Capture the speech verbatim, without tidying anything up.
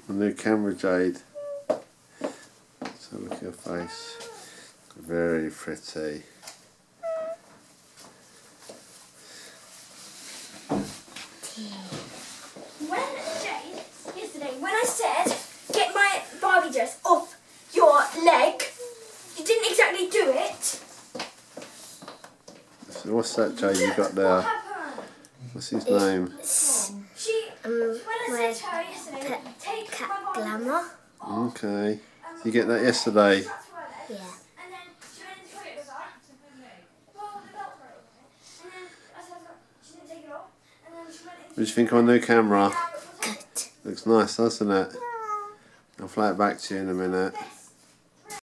A new camera, Jade. So look at your face. Very pretty. When, Jade, yesterday, when I said, get my Barbie dress off your leg, you didn't exactly do it. So what's that, Jade, you got there? What's his name? She, Um, when I said to her yesterday, take Cat my Barbie Glamour. Okay. So you get that yesterday? Yeah. And then she went into the toilet with her. Well, the belt broke. And then I said, she didn't take it off. And then she went into What do you think of my new camera? Good. Looks nice, doesn't it? I'll fly it back to you in a minute.